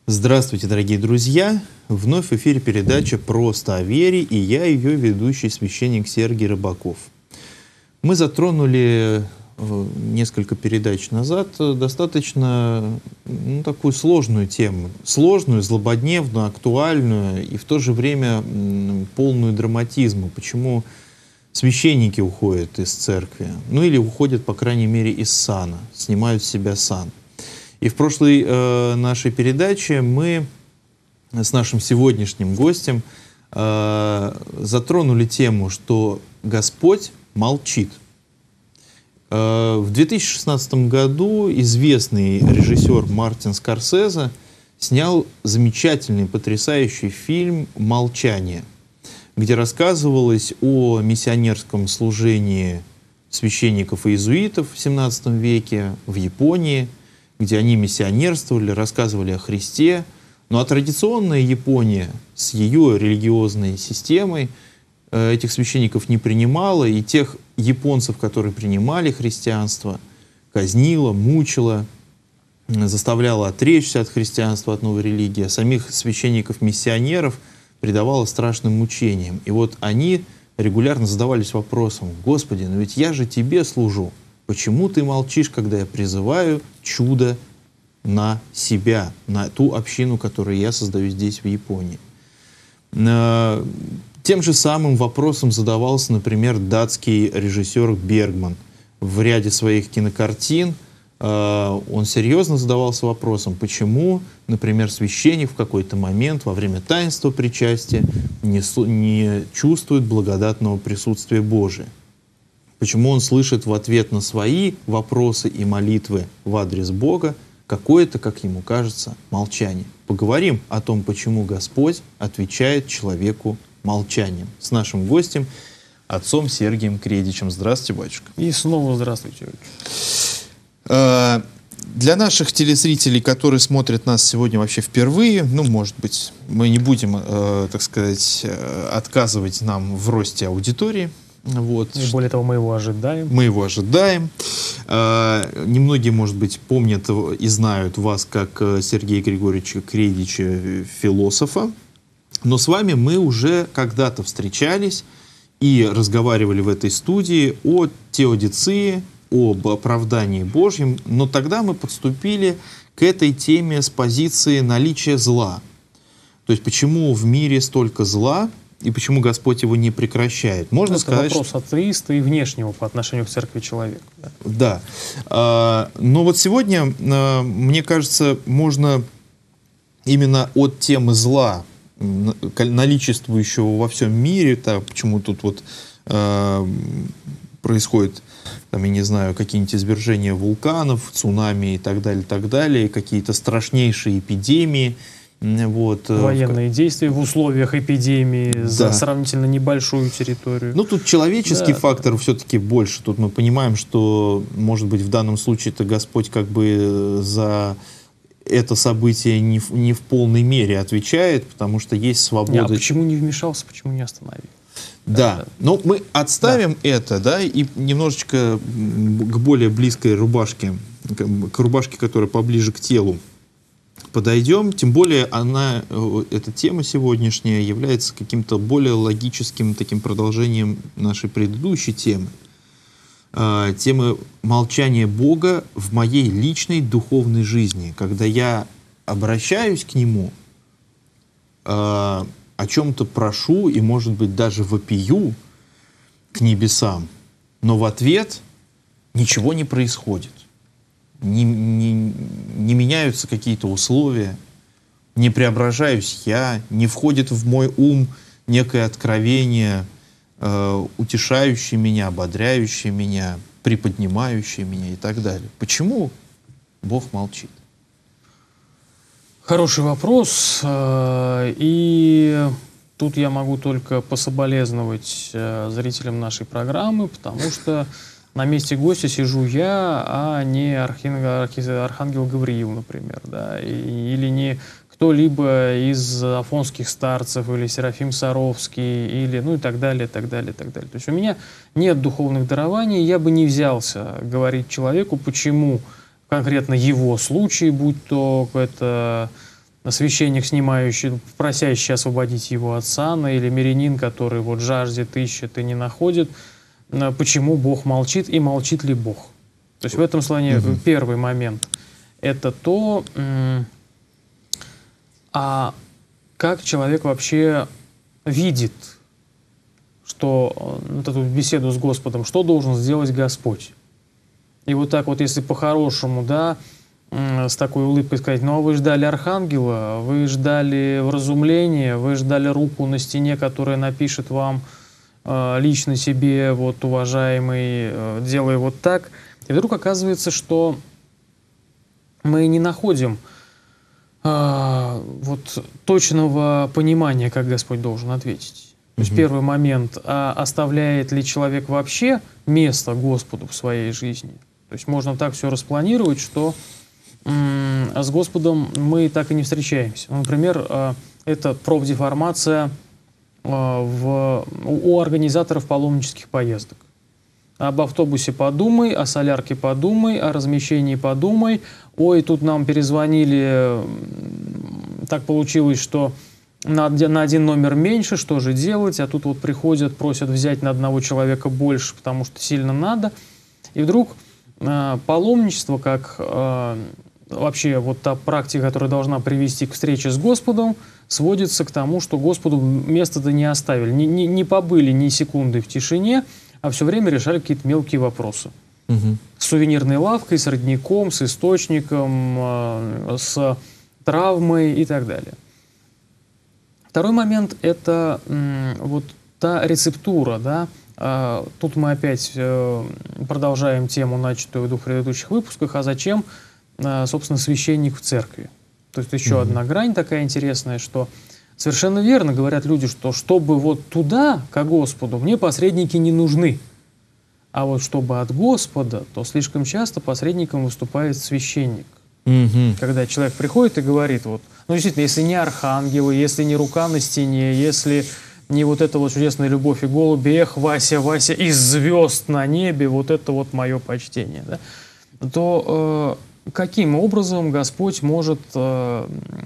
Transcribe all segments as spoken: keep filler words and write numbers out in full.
Здравствуйте, дорогие друзья! Вновь в эфире передача «Просто о вере», и я ее ведущий, священник Сергий Рыбаков. Мы затронули несколько передач назад достаточно ну, такую сложную тему. Сложную, злободневную, актуальную и в то же время полную драматизма. Почему священники уходят из церкви? Ну или уходят, по крайней мере, из сана, снимают с себя сан. И в прошлой э, нашей передаче мы с нашим сегодняшним гостем э, затронули тему, что Господь молчит. Э, в две тысячи шестнадцатом году известный режиссер Мартин Скорсезе снял замечательный, потрясающий фильм «Молчание», где рассказывалось о миссионерском служении священников и иезуитов в семнадцатом веке в Японии, где они миссионерствовали, рассказывали о Христе. Ну а традиционная Япония с ее религиозной системой э, этих священников не принимала, и тех японцев, которые принимали христианство, казнила, мучила, э, заставляла отречься от христианства, от новой религии, а самих священников-миссионеров предавала страшным мучениям. И вот они регулярно задавались вопросом: «Господи, но ведь я же Тебе служу. Почему Ты молчишь, когда я призываю чудо на себя, на ту общину, которую я создаю здесь, в Японии?» Тем же самым вопросом задавался, например, датский режиссер Бергман. В ряде своих кинокартин он серьезно задавался вопросом, почему, например, священник в какой-то момент во время таинства причастия не, не чувствует благодатного присутствия Божия. Почему он слышит в ответ на свои вопросы и молитвы в адрес Бога какое-то, как ему кажется, молчание. Поговорим о том, почему Господь отвечает человеку молчанием. С нашим гостем, отцом Сергием Кредичем. Здравствуйте, батюшка. И снова здравствуйте. Для наших телезрителей, которые смотрят нас сегодня вообще впервые, ну, может быть, мы не будем, так сказать, отказывать нам в росте аудитории. Вот. И более того, мы его ожидаем. Мы его ожидаем. Э, немногие, может быть, помнят и знают вас как Сергея Григорьевича Кредича, философа. Но с вами мы уже когда-то встречались и разговаривали в этой студии о теодицее, об оправдании Божьем. Но тогда мы подступили к этой теме с позиции наличия зла. То есть почему в мире столько зла, и почему Господь его не прекращает. Можно Это сказать, вопрос атеиста и внешнего по отношению к церкви человека. Да. Да. А, но вот сегодня, а, мне кажется, можно именно от темы зла, наличествующего во всем мире, так, почему тут вот а, происходит, там, я не знаю, какие-нибудь извержения вулканов, цунами и так далее, так далее, какие-то страшнейшие эпидемии. Вот. Военные действия в условиях эпидемии, да, за сравнительно небольшую территорию. Ну, тут человеческий да, фактор да. все-таки больше. Тут мы понимаем, что, может быть, в данном случае-то Господь как бы за это событие не в, не в полной мере отвечает, потому что есть свобода. Не, а почему не вмешался, почему не остановил? Да, да. но мы отставим да. это, да, и немножечко к более близкой рубашке, к рубашке, которая поближе к телу, подойдем, тем более она, эта тема сегодняшняя является каким-то более логическим таким продолжением нашей предыдущей темы. Э, темы молчания Бога в моей личной духовной жизни, когда я обращаюсь к Нему, э, о чем-то прошу и, может быть, даже вопию к небесам, но в ответ ничего не происходит. Не, не, не меняются какие-то условия, не преображаюсь я, не входит в мой ум некое откровение, э, утешающее меня, ободряющее меня, приподнимающее меня и так далее. Почему Бог молчит? Хороший вопрос. И тут я могу только пособолезновать зрителям нашей программы, потому что на месте гостя сижу я, а не архангел, архангел Гавриил, например, да, и, или не кто-либо из афонских старцев, или Серафим Саровский, или, ну и так далее, так далее, так далее. То есть у меня нет духовных дарований, я бы не взялся говорить человеку, почему конкретно его случай, будь то это священник, снимающий, просящий освободить его от сана, или мирянин, который вот жаждет, ищет и не находит, почему Бог молчит и молчит ли Бог. То есть в этом слоне угу. первый момент – это то, а как человек вообще видит, что вот эту беседу с Господом, что должен сделать Господь. И вот так вот, если по-хорошему, да, с такой улыбкой сказать: ну а вы ждали архангела, вы ждали вразумления, вы ждали руку на стене, которая напишет вам э, лично себе, вот, уважаемый, э, делай вот так. И вдруг оказывается, что мы не находим э, вот точного понимания, как Господь должен ответить. То есть первый момент, а оставляет ли человек вообще место Господу в своей жизни? То есть можно так все распланировать, что м- с Господом мы так и не встречаемся. Ну, например, э, это профдеформация э, в, у организаторов паломнических поездок. Об автобусе подумай, о солярке подумай, о размещении подумай. Ой, тут нам перезвонили, так получилось, что на, на один номер меньше, что же делать? А тут вот приходят, просят взять на одного человека больше, потому что сильно надо. И вдруг э, паломничество, как э, вообще вот та практика, которая должна привести к встрече с Господом, сводится к тому, что Господу место-то не оставили. Не, не, не побыли ни секунды в тишине, а все время решали какие-то мелкие вопросы. Угу. С сувенирной лавкой, с родником, с источником, э, с травмой и так далее. Второй момент – это м, вот та рецептура, да. А, тут мы опять э, продолжаем тему, начатую в двух предыдущих выпусках, а зачем, э, собственно, священник в церкви. То есть еще mm-hmm. одна грань такая интересная, что совершенно верно говорят люди, что чтобы вот туда, к Господу, мне посредники не нужны. А вот чтобы от Господа, то слишком часто посредником выступает священник. Mm-hmm. Когда человек приходит и говорит, вот, ну действительно, если не архангелы, если не рука на стене, если не вот эта вот чудесная любовь и голуби, эх, Вася, Вася, из звезд на небе, вот это вот мое почтение, да, то э, каким образом Господь может э,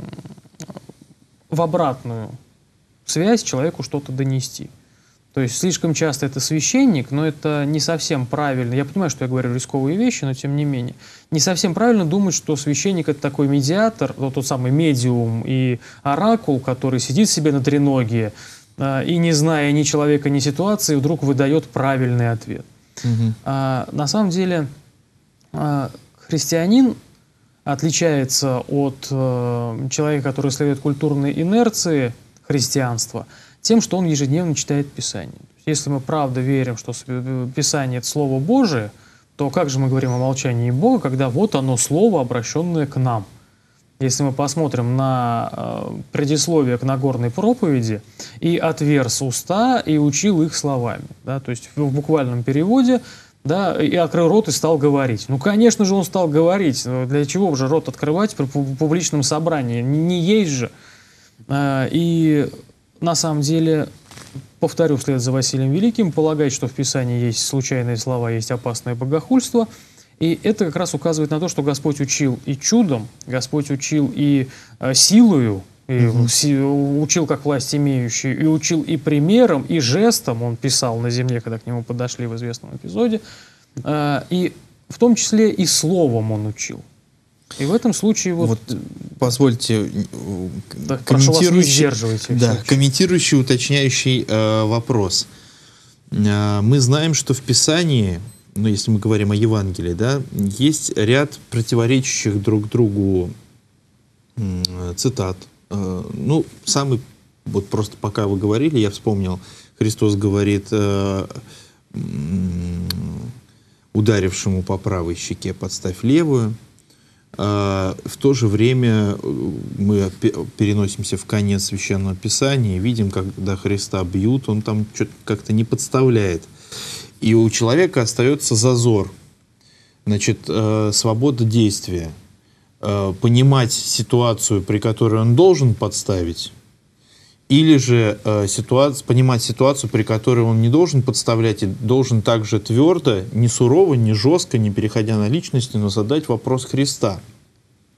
в обратную связь человеку что-то донести? То есть слишком часто это священник, но это не совсем правильно. Я понимаю, что я говорю рисковые вещи, но тем не менее. Не совсем правильно думать, что священник – это такой медиатор, вот тот самый медиум и оракул, который сидит себе на треноге э, и, не зная ни человека, ни ситуации, вдруг выдает правильный ответ. Угу. А, на самом деле а, христианин отличается от э, человека, который следует культурной инерции христианства, тем, что он ежедневно читает Писание. Если мы правда верим, что Писание – это Слово Божие, то как же мы говорим о молчании Бога, когда вот оно Слово, обращенное к нам? Если мы посмотрим на э, предисловие к Нагорной проповеди, «И отверз уста, и учил их словами». Да, то есть в буквальном переводе, да, «и открыл рот, и стал говорить». Ну, конечно же, он стал говорить. Для чего же рот открывать при публичном собрании? Не есть же. Э, и... На самом деле, повторю вслед за Василием Великим, полагать, что в Писании есть случайные слова, есть опасное богохульство. И это как раз указывает на то, что Господь учил и чудом, Господь учил и э, силою, и угу. си, учил как власть имеющий, и учил и примером, и жестом. Он писал на земле, когда к нему подошли в известном эпизоде. Э, и в том числе и словом он учил. И в этом случае вот, вот позвольте да, комментирующий, да, комментирующий, уточняющий э, вопрос. Э, мы знаем, что в Писании, ну, если мы говорим о Евангелии, да, есть ряд противоречащих друг другу э, цитат. Э, ну, самый, вот просто пока вы говорили, я вспомнил, Христос говорит э, э, ударившему по правой щеке подставь левую. В то же время мы переносимся в конец Священного Писания и видим, когда Христа бьют, он там что-то как-то не подставляет. И у человека остается зазор, значит, свобода действия, понимать ситуацию, при которой он должен подставить, или же э, ситуацию, понимать ситуацию, при которой он не должен подставлять и должен также твердо, не сурово, не жестко, не переходя на личности, но задать вопрос Христа.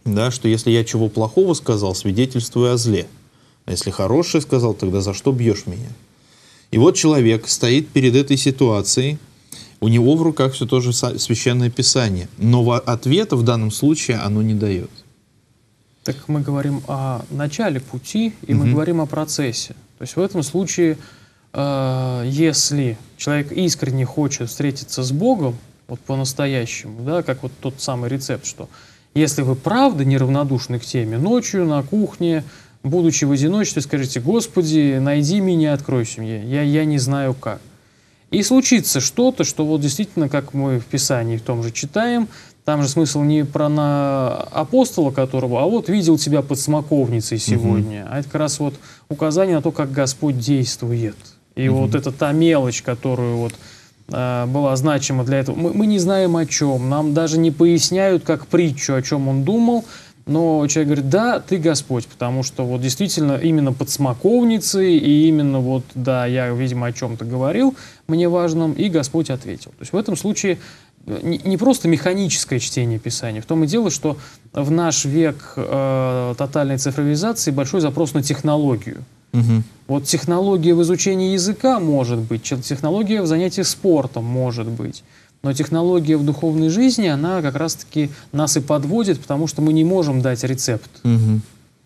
да, что если я чего плохого сказал, свидетельствую о зле. А если хорошее сказал, тогда за что бьешь меня? И вот человек стоит перед этой ситуацией, у него в руках все то же Священное Писание, но ответа в данном случае оно не дает. Так мы говорим о начале пути, и угу. мы говорим о процессе. То есть в этом случае, э, если человек искренне хочет встретиться с Богом, вот по-настоящему, да, как вот тот самый рецепт, что если вы правда неравнодушны к теме, ночью на кухне, будучи в одиночестве, скажите: «Господи, найди меня, откройся мне, я, я не знаю как». И случится что-то, что вот действительно, как мы в Писании в том же читаем, там же смысл не про на апостола которого, а вот видел тебя под смоковницей сегодня. Угу. А это как раз вот указание на то, как Господь действует. И угу. вот это та мелочь, которую вот э, была значима для этого. Мы, мы не знаем о чем, нам даже не поясняют как притчу, о чем он думал, но человек говорит: да, ты Господь, потому что вот действительно именно под смоковницей, и именно вот, да, я, видимо, о чем-то говорил, мне важном, и Господь ответил. То есть в этом случае не просто механическое чтение Писания. В том и дело, что в наш век э, тотальной цифровизации большой запрос на технологию. Угу. Вот технология в изучении языка может быть, технология в занятии спортом может быть, но технология в духовной жизни, она как раз-таки нас и подводит, потому что мы не можем дать рецепт. Угу.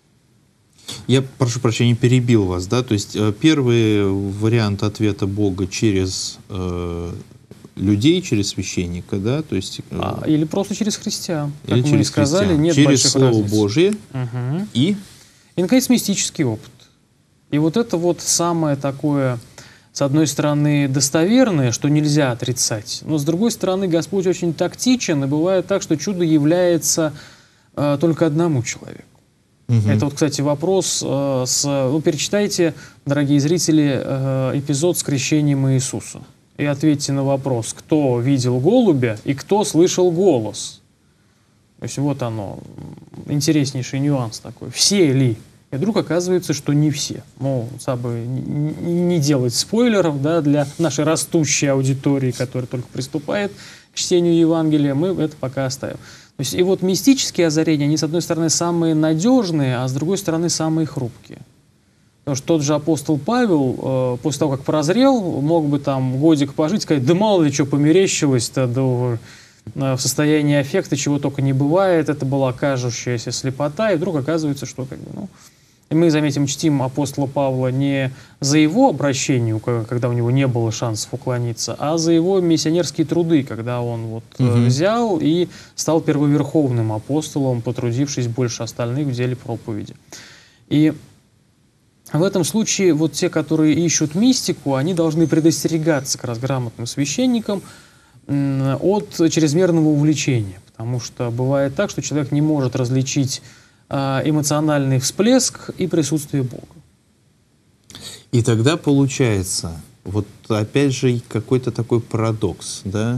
Я, прошу прощения, перебил вас, да? То есть э, первый вариант ответа Бога через... Э, людей, через священника, да, то есть... Э, а, или просто через христиан. Или как через мы сказали, христиан. нет через больших Слово разниц. Божие угу. и... И, наконец, мистический опыт. И вот это вот самое такое, с одной стороны, достоверное, что нельзя отрицать, но с другой стороны, Господь очень тактичен, и бывает так, что чудо является э, только одному человеку. Угу. Это вот, кстати, вопрос э, с... Ну, перечитайте, дорогие зрители, э, эпизод с крещением Иисуса. И ответьте на вопрос, кто видел голубя и кто слышал голос. То есть вот оно, интереснейший нюанс такой. Все ли? И вдруг оказывается, что не все. Ну, чтобы не делать спойлеров, да, для нашей растущей аудитории, которая только приступает к чтению Евангелия, мы это пока оставим. То есть и вот мистические озарения, они, с одной стороны, самые надежные, а с другой стороны, самые хрупкие. Потому что тот же апостол Павел, э, после того, как прозрел, мог бы там годик пожить, сказать: да мало ли что померещилось-то, да, э, в состоянии аффекта чего только не бывает, это была кажущаяся слепота, и вдруг оказывается, что как бы, ну... И мы, заметим, чтим апостола Павла не за его обращение, когда у него не было шансов уклониться, а за его миссионерские труды, когда он вот угу. взял и стал первоверховным апостолом, потрудившись больше остальных в деле проповеди. И в этом случае вот те, которые ищут мистику, они должны предостерегаться как раз грамотным священникам от чрезмерного увлечения. Потому что бывает так, что человек не может различить эмоциональный всплеск и присутствие Бога. И тогда получается, вот опять же какой-то такой парадокс, да,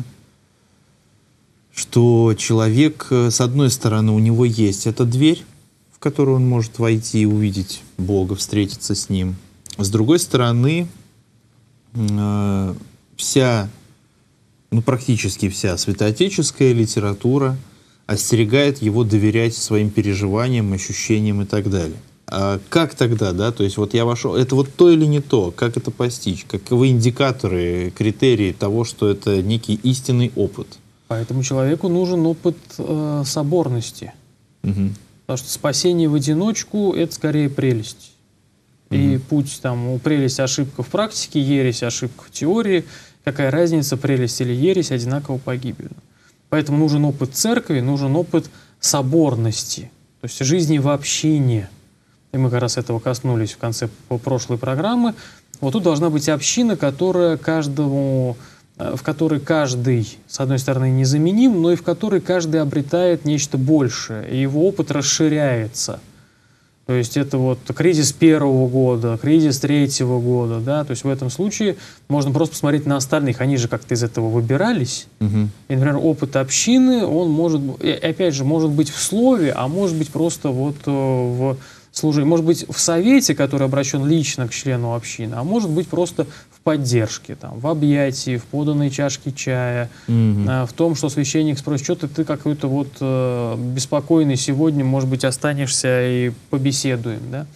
что человек, с одной стороны, у него есть эта дверь, в которую он может войти и увидеть Бога, встретиться с Ним. С другой стороны, э, вся, ну практически вся святоотеческая литература остерегает его доверять своим переживаниям, ощущениям и так далее. А как тогда, да, то есть вот я вошел, это вот то или не то, как это постичь, каковы индикаторы, критерии того, что это некий истинный опыт? Поэтому человеку нужен опыт э, соборности. Угу. Потому что спасение в одиночку — это скорее прелесть. Угу. И путь там, прелесть, ошибка в практике, ересь, ошибка в теории, какая разница, прелесть или ересь, одинаково погибельна. Поэтому нужен опыт церкви, нужен опыт соборности, то есть жизни в общине. И мы как раз этого коснулись в конце прошлой программы. Вот тут должна быть община, которая каждому, в которой каждый, с одной стороны, незаменим, но и в которой каждый обретает нечто большее, и его опыт расширяется. То есть это вот кризис первого года, кризис третьего года, да, то есть в этом случае можно просто посмотреть на остальных, они же как-то из этого выбирались. Угу. И, например, опыт общины, он может, и опять же, может быть в слове, а может быть просто вот в служении. Может быть, в совете, который обращен лично к члену общины, а может быть, просто в поддержке, там, в объятии, в поданной чашке чая, mm-hmm. в том, что священник спросит, что ты, ты какой-то вот э, беспокойный сегодня, может быть, останешься и побеседуем, да?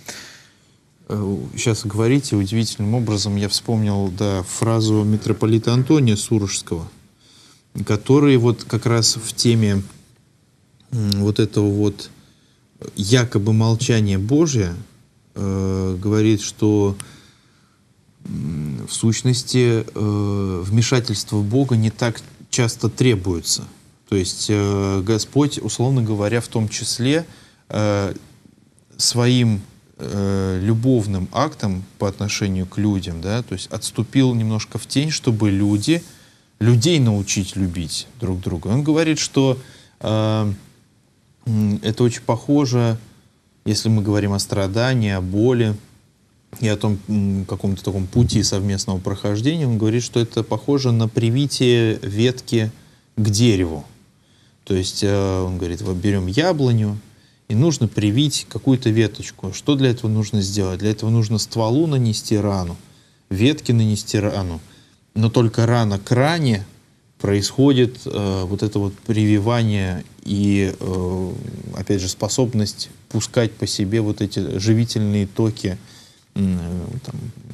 Сейчас говорите, удивительным образом я вспомнил, да, фразу митрополита Антония Сурожского, который вот как раз в теме вот этого вот якобы молчания Божия э, говорит, что э, в сущности э, вмешательство Бога не так часто требуется. То есть э, Господь, условно говоря, в том числе э, своим э, любовным актом по отношению к людям, да, то есть отступил немножко в тень, чтобы люди, людей научить любить друг друга. Он говорит, что э, это очень похоже, если мы говорим о страдании, о боли и о том каком-то таком пути совместного прохождения. Он говорит, что это похоже на привитие ветки к дереву. То есть он говорит, вот берем яблоню, и нужно привить какую-то веточку. Что для этого нужно сделать? Для этого нужно стволу нанести рану, ветке нанести рану. Но только рана к ране происходит э, вот это вот прививание и, э, опять же, способность пускать по себе вот эти живительные токи э, там,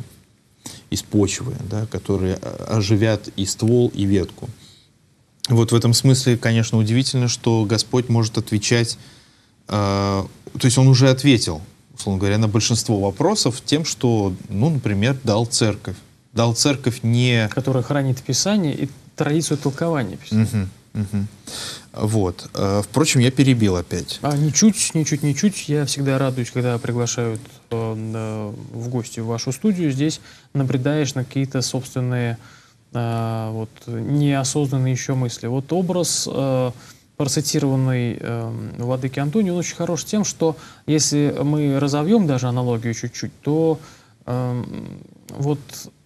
из почвы, да, которые оживят и ствол, и ветку. Вот в этом смысле, конечно, удивительно, что Господь может отвечать, э, то есть Он уже ответил, условно говоря, на большинство вопросов тем, что, ну, например, дал церковь. Дал церковь не... Которая хранит Писание и традицию толкования Писания. Угу, угу. Вот. А, впрочем, я перебил опять. А ничуть, ничуть, ничуть. Я всегда радуюсь, когда приглашают э, в гости в вашу студию. Здесь набредаешь на какие-то собственные, э, вот, неосознанные еще мысли. Вот образ, э, процитированный э, владыки Антония, он очень хорош тем, что если мы разовьем даже аналогию чуть-чуть, то э, вот...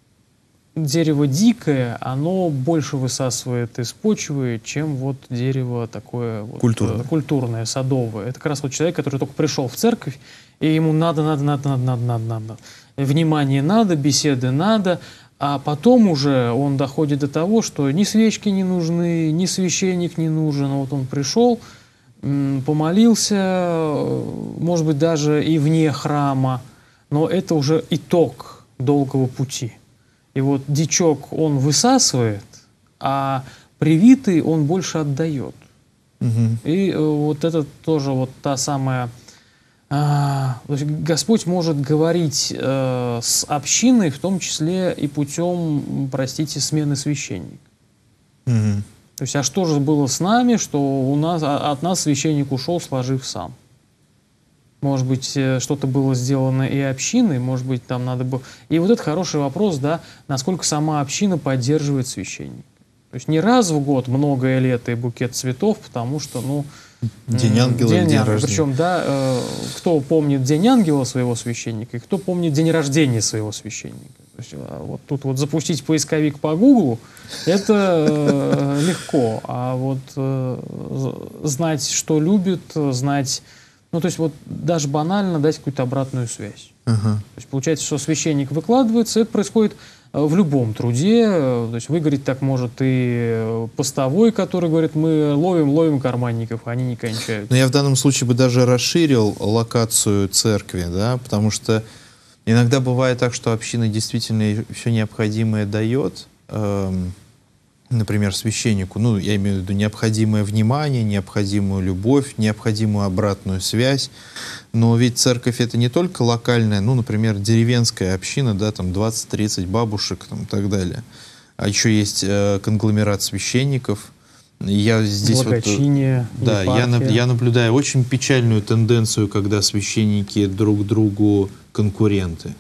дерево дикое, оно больше высасывает из почвы, чем вот дерево такое вот, культурное. культурное, садовое. Это как раз вот человек, который только пришел в церковь, и ему надо, надо, надо, надо, надо, надо, надо. Внимание надо, беседы надо, а потом уже он доходит до того, что ни свечки не нужны, ни священник не нужен. Вот он пришел, помолился, может быть, даже и вне храма, но это уже итог долгого пути. И вот дичок он высасывает, а привитый он больше отдает. Угу. И э, вот это тоже вот та самая... Э, то есть Господь может говорить э, с общиной, в том числе и путем, простите, смены священника. Угу. То есть, а что же было с нами, что у нас, а, от нас священник ушел, сложив сам? Может быть, что-то было сделано и общиной, может быть, там надо было... И вот это хороший вопрос, да, насколько сама община поддерживает священника. То есть не раз в год, многое лето и букет цветов, потому что, ну... День ангела, день, день рождения. Причем, да, э, кто помнит день ангела своего священника, и кто помнит день рождения своего священника. То есть, вот тут вот запустить поисковик по Гуглу, это э, легко. А вот э, знать, что любит, знать... Ну, то есть вот даже банально дать какую-то обратную связь. Uh-huh. То есть получается, что священник выкладывается, это происходит в любом труде. То есть выгореть так может и постовой, который говорит, мы ловим, ловим карманников, а они не кончают. Но я в данном случае бы даже расширил локацию церкви, да, потому что иногда бывает так, что община действительно все необходимое дает, эм, например, священнику, ну, я имею в виду необходимое внимание, необходимую любовь, необходимую обратную связь. Но ведь церковь — это не только локальная, ну, например, деревенская община, да, там двадцать-тридцать бабушек там, и так далее. А еще есть э, конгломерат священников. Я здесь Благочиние, вот, да, я, я наблюдаю очень печальную тенденцию, когда священники друг другу конкуренты.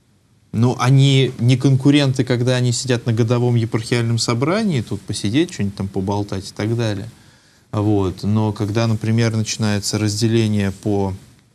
Но они не конкуренты, когда они сидят на годовом епархиальном собрании, тут посидеть, что-нибудь там поболтать и так далее. Вот. Но когда, например, начинается разделение по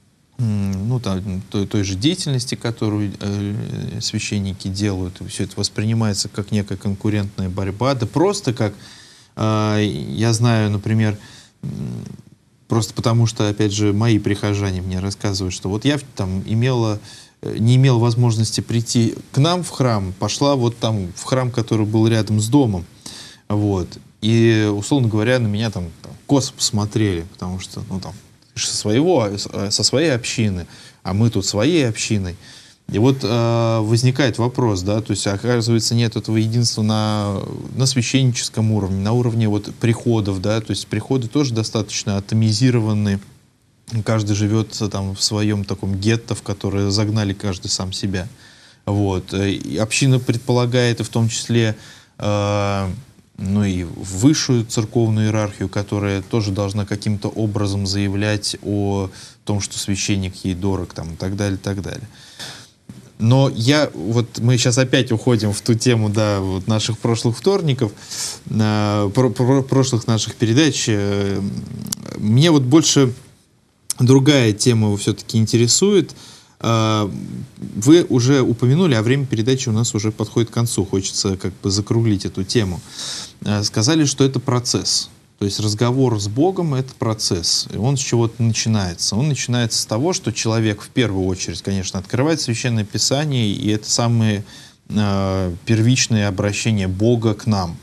ну, там, той, той же деятельности, которую э, священники делают, и все это воспринимается как некая конкурентная борьба, да просто как, э, я знаю, например, Просто потому что, опять же, мои прихожане мне рассказывают, что вот я там имела, не имел возможности прийти к нам в храм, пошла вот там в храм, который был рядом с домом. Вот. И, условно говоря, на меня там, там косо посмотрели, потому что, ну, там, со своего, со своей общины, а мы тут своей общиной. И вот э, возникает вопрос, да, то есть, оказывается, нет этого единства на, на священническом уровне, на уровне вот приходов, да, то есть приходы тоже достаточно атомизированы, каждый живет там в своем таком гетто, в которое загнали каждый сам себя. Вот. И община предполагает, и в том числе, э, ну и высшую церковную иерархию, которая тоже должна каким-то образом заявлять о том, что священник ей дорог, там, и так далее, и так далее. Но я, вот мы сейчас опять уходим в ту тему, да, вот наших прошлых вторников, э, про, про, прошлых наших передач. Э, мне вот больше другая тема все-таки интересует. Э, вы уже упомянули, а время передачи у нас уже подходит к концу, хочется как бы закруглить эту тему. Э, сказали, что это процесс. То есть разговор с Богом — это процесс. И он с чего-то начинается. Он начинается с того, что человек в первую очередь, конечно, открывает Священное Писание, и это самое э, первичное обращение Бога к нам.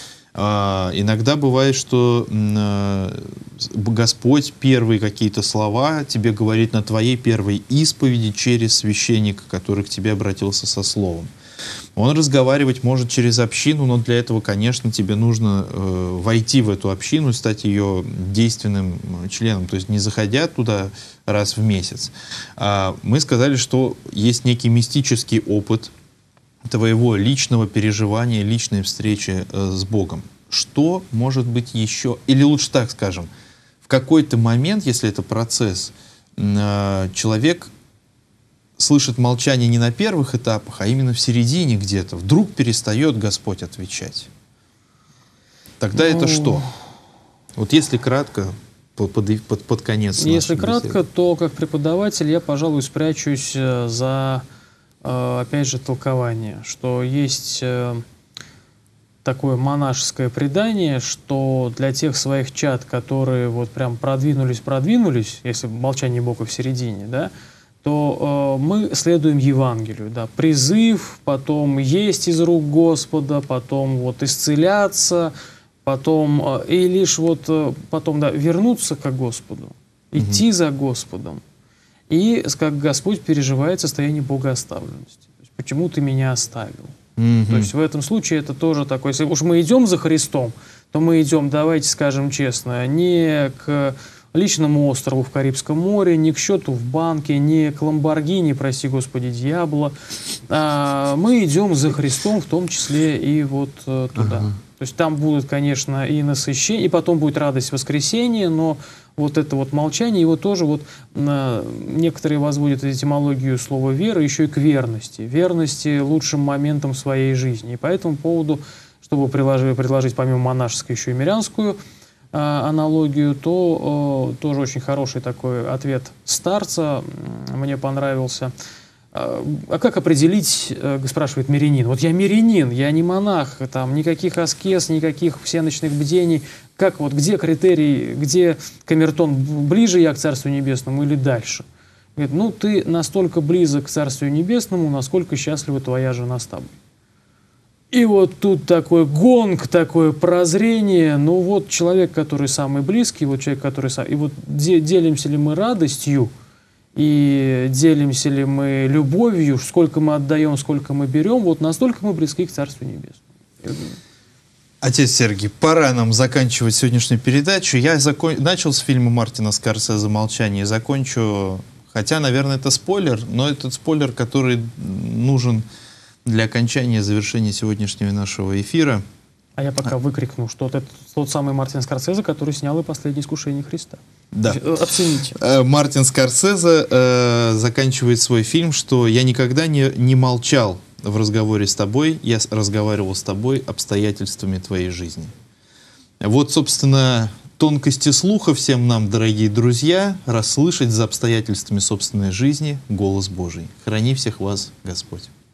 Э, иногда бывает, что э, Господь первые какие-то слова тебе говорит на твоей первой исповеди через священника, который к тебе обратился со словом. Он разговаривать может через общину, но для этого, конечно, тебе нужно э, войти в эту общину, стать ее действенным членом, то есть не заходя туда раз в месяц. А мы сказали, что есть некий мистический опыт твоего личного переживания, личной встречи э, с Богом. Что может быть еще, или лучше так скажем, в какой-то момент, если это процесс, э, человек слышит молчание не на первых этапах, а именно в середине где-то. Вдруг перестает Господь отвечать. Тогда ну, это что? Вот если кратко, под, под, под конец. Если кратко, беседы. То как преподаватель я, пожалуй, спрячусь за, опять же, толкование, что есть такое монашеское предание, что для тех своих чад, которые вот прям продвинулись-продвинулись, если молчание Бога в середине, да, то э, мы следуем Евангелию, да, призыв, потом есть из рук Господа, потом вот исцеляться, потом э, и лишь вот э, потом да, вернуться к Господу, идти mm-hmm. за Господом, и как Господь переживает состояние богооставленности. То есть, почему ты меня оставил? Mm-hmm. То есть в этом случае это тоже такое, если уж мы идем за Христом, то мы идем, давайте скажем честно, не к личному острову в Карибском море, не к счету в банке, не к Ламборгини, прости господи, дьявола. А мы идем за Христом, в том числе и вот э, туда. Ага. То есть там будут, конечно, и насыщение, и потом будет радость воскресения, но вот это вот молчание, его тоже вот э, некоторые возводят этимологию слова «вера» еще и к верности. Верности лучшим моментом своей жизни. И по этому поводу, чтобы предложить, предложить помимо монашеской еще и мирянскую аналогию, то э, тоже очень хороший такой ответ старца мне понравился. А как определить, э, спрашивает мирянин, вот я мирянин, я не монах, там никаких аскез, никаких всеночных бдений, как вот, где критерий, где камертон, ближе я к Царству Небесному или дальше? Говорит, ну ты настолько близок к Царству Небесному, насколько счастлива твоя жена с тобой. И вот тут такой гонг, такое прозрение. Ну вот человек, который самый близкий, вот человек, который сам... И вот де делимся ли мы радостью, и делимся ли мы любовью, сколько мы отдаем, сколько мы берем, вот настолько мы близки к Царству Небесному. Отец Сергий, пора нам заканчивать сегодняшнюю передачу. Я закон... начал с фильма Мартина Скорсезе «Молчание» и закончу... Хотя, наверное, это спойлер, но этот спойлер, который нужен для окончания, завершения сегодняшнего нашего эфира. А я пока выкрикну, что это тот самый Мартин Скорсезе, который снял и «Последнее искушение Христа». Да. Оцените. Мартин Скорсезе э, заканчивает свой фильм, что «Я никогда не, не молчал в разговоре с тобой, я разговаривал с тобой обстоятельствами твоей жизни». Вот, собственно, тонкости слуха всем нам, дорогие друзья, расслышать за обстоятельствами собственной жизни голос Божий. Храни всех вас Господь.